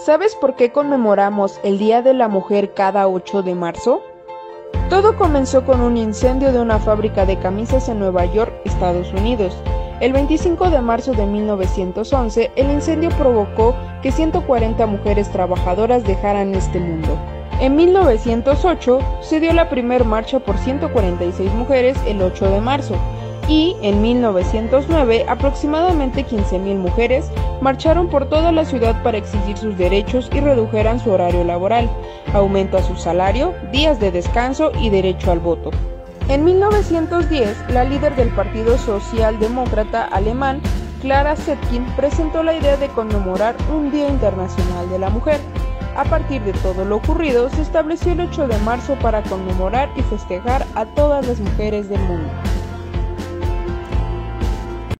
¿Sabes por qué conmemoramos el Día de la Mujer cada 8 de marzo? Todo comenzó con un incendio de una fábrica de camisas en Nueva York, Estados Unidos. El 25 de marzo de 1911, el incendio provocó que 140 mujeres trabajadoras dejaran este mundo. En 1908 se dio la primera marcha por 146 mujeres el 8 de marzo. Y en 1909 aproximadamente 15.000 mujeres marcharon por toda la ciudad para exigir sus derechos y redujeran su horario laboral, aumento a su salario, días de descanso y derecho al voto. En 1910, la líder del Partido Socialdemócrata alemán, Clara Zetkin, presentó la idea de conmemorar un Día Internacional de la Mujer. A partir de todo lo ocurrido, se estableció el 8 de marzo para conmemorar y festejar a todas las mujeres del mundo.